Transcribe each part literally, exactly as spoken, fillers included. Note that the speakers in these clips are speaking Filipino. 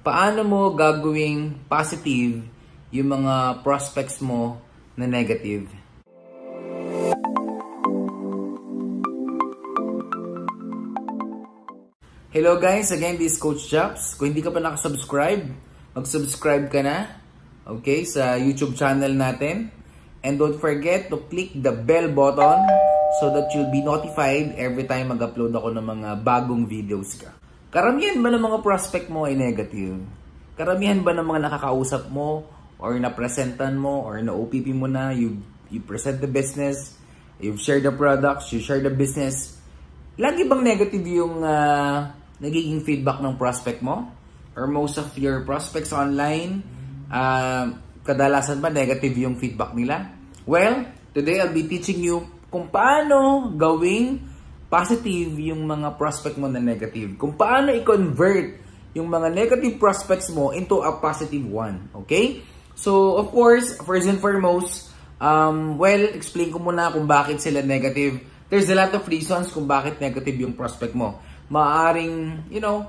paano mo gagawing positive yung mga prospects mo na negative? Hello guys, again this is Coach Japs. Kung hindi ka pa nakasubscribe, mag-subscribe ka na, okay, sa YouTube channel natin. And don't forget to click the bell button so that you'll be notified every time mag-upload ako ng mga bagong videos ka. Karamihan ba ng mga prospect mo ay negative? Karamihan ba ng mga nakakausap mo or na-presentan mo or na-O P P mo na, you, you present the business, you've shared the products, you share the business, lagi bang negative yung uh, nagiging feedback ng prospect mo? Or most of your prospects online, uh, kadalasan ba negative yung feedback nila? Well, today I'll be teaching you kung paano gawing positive yung mga prospect mo na negative. Kung paano i-convert yung mga negative prospects mo into a positive one. Okay? So, of course, first and foremost, um, well, explain ko muna kung bakit sila negative. There's a lot of reasons kung bakit negative yung prospect mo. Maaring, you know,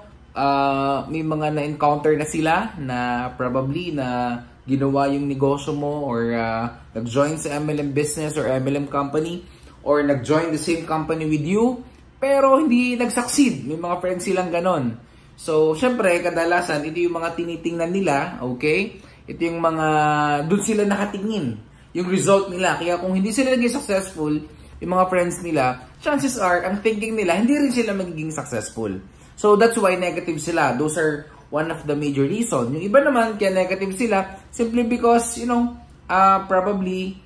uh, may mga na-encounter na sila na probably na ginawa yung negosyo mo or uh, nag-join sa M L M business or M L M company or nag-join the same company with you pero hindi nag-succeed. May mga friends silang ganon. So, syempre, kadalasan, ito yung mga tinitingnan nila, okay? Ito yung mga, dun sila nakatingin, yung result nila. Kaya kung hindi sila naging successful, yung mga friends nila, chances are, ang thinking nila, hindi rin sila magiging successful. So, that's why negative sila. Those are one of the major reasons. Yung iba naman, kaya negative sila, simply because, you know, uh, probably,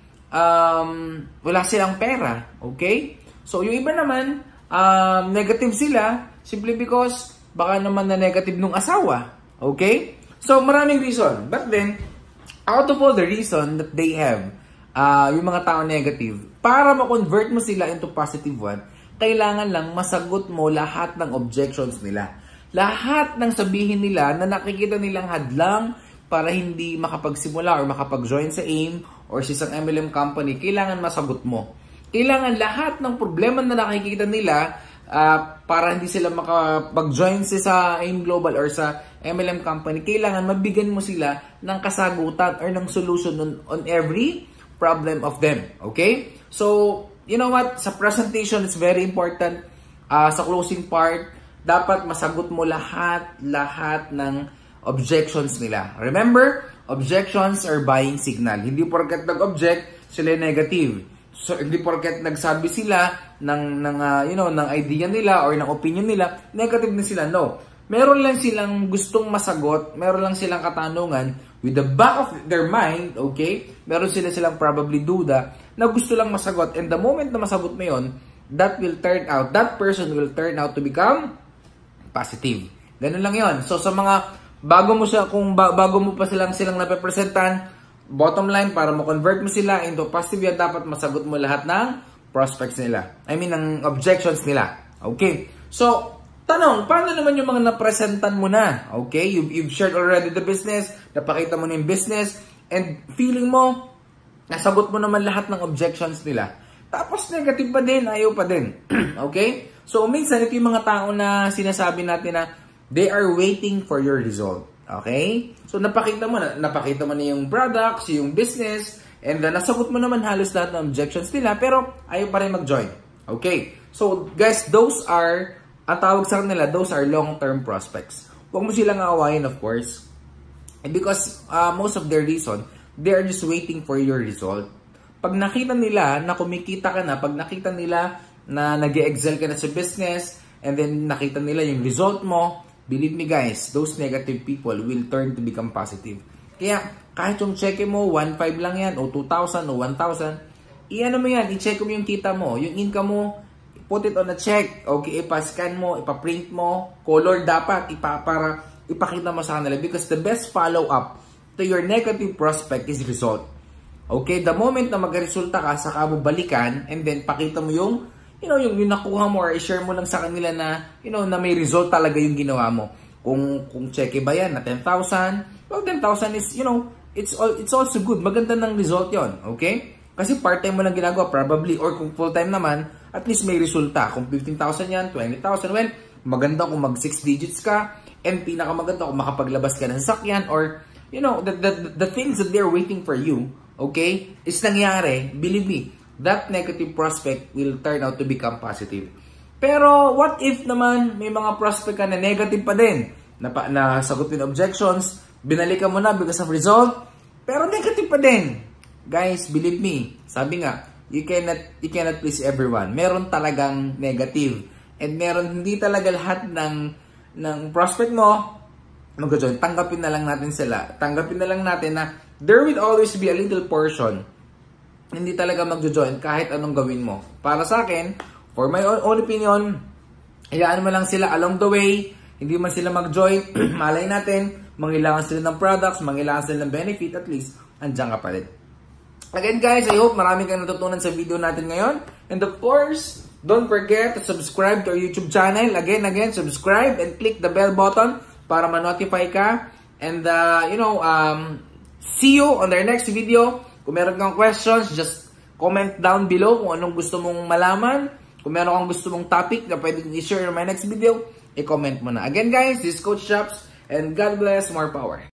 um, wala silang pera. Okay? So, yung iba naman, um, negative sila, simply because, baka naman na negative nung asawa. Okay? So, maraming reason. But then, out of all the reason that they have, uh, yung mga tao negative, para ma-convert mo sila into positive one, kailangan lang masagot mo lahat ng objections nila. Lahat ng sabihin nila na nakikita nilang hadlang para hindi makapagsimula or makapag-join sa AIM or sa isang M L M company, kailangan masagot mo. Kailangan lahat ng problema na nakikita nila uh, para hindi sila makapag-join sa AIM Global or sa M L M company, kailangan mabigyan mo sila ng kasagutan or ng solution on, on every problem of them. Okay? So, you know what? Sa presentation, it's very important. Uh, sa closing part, dapat masagot mo lahat, lahat ng objections nila. Remember, objections are buying signal. Hindi porket nag-object, sila negative. So, hindi porket nagsabi sila ng, ng uh, you know, ng idea nila or ng opinion nila, negative na sila. No. Meron lang silang gustong masagot, meron lang silang katanungan, with the back of their mind, okay, meron sila silang probably duda, na gusto lang masagot. And the moment na masagot mo yun, that will turn out, that person will turn out to become positive. Ganun lang yun. So, sa mga, bago mo siya, kung ba, bago mo pa silang silang napepresentan, bottom line, para mo-convert mo sila into positive yan, dapat masagot mo lahat ng prospects nila. I mean, ng objections nila. Okay. So, tanong, paano naman yung mga napresentan mo na? Okay, you've, you've shared already the business, napakita mo na yung business, and feeling mo, nasagot mo naman lahat ng objections nila. Tapos negative pa din, ayaw pa din. Okay? So, minsan, ito yung mga tao na sinasabi natin na they are waiting for your result. Okay? So, napakita mo na, napakita mo na yung products, yung business, and then nasagot mo naman halos lahat ng objections nila, pero ayaw pa rin mag-join. Okay? So, guys, those are ang tawag sa kanila, those are long-term prospects. Huwag mo silang aawayin, of course. And because uh, most of their reason, they are just waiting for your result. Pag nakita nila na kumikita ka na, pag nakita nila na nag-excel ka na sa business, and then nakita nila yung result mo, believe me guys, those negative people will turn to become positive. Kaya kahit yung check mo, one point five lang yan, o two thousand, o one thousand, i-ano mo yan, i-check mo yung kita mo, yung income mo, put it on a check. Okay, ipa-scan mo, ipa-print mo, color dapat, ipa, para ipakita mo sa kanila. Because the best follow-up to your negative prospect is result. Okay, the moment na mag-resulta ka, saka mo balikan, and then pakita mo yung, you know, yung, yung nakuha mo or i-share mo lang sa kanila na, you know, na may result talaga yung ginawa mo. Kung, kung check ba yan na ten thousand, well, ten thousand is, you know, it's, all, it's also good. Maganda ng result yon. Okay? Kasi part-time mo lang ginagawa, probably, or kung full-time naman, at least may resulta. Kung fifteen thousand yan, twenty thousand, well, maganda kung mag six digits ka, And pinakamaganda kung makapaglabas ka ng sasakyan or, you know, the, the, the things that they're waiting for you, okay, is nangyari, believe me, that negative prospect will turn out to become positive. Pero, what if naman may mga prospect ka na negative pa din, na, na sagutin objections, binalikan mo na because of result, pero negative pa din. Guys, believe me, sabi nga, you cannot, you cannot please everyone. Meron talagang negative. And meron hindi talaga lahat ng ng prospect mo mag-join. Tanggapin na lang natin sila. Tanggapin na lang natin na there will always be a little portion hindi talaga mag-join kahit anong gawin mo. Para sa akin, for my own, own opinion, hayaan mo lang sila along the way. Hindi man sila mag-join, malay natin, mangailangan sila ng products, mangailangan sila ng benefit, at least, andyan ka pa rin. Again guys, I hope marami kang natutunan sa video natin ngayon. And of course, don't forget to subscribe to our YouTube channel. Again, again, subscribe and click the bell button para ma-notify ka. And, uh, you know, um, see you on our next video. Kung meron kang questions, just comment down below kung anong gusto mong malaman. Kung meron kang gusto mong topic na pwede kong i-share in my next video, i-comment mo na. Again guys, this is Coach Chops, and God bless, more power.